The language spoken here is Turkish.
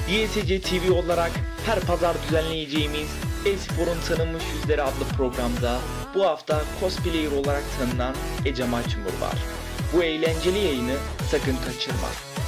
YSC TV olarak her pazar düzenleyeceğimiz e-sporun tanınmış yüzleri adlı programda bu hafta cosplayer olarak tanınan Ece Maçmur var. Bu eğlenceli yayını sakın kaçırma.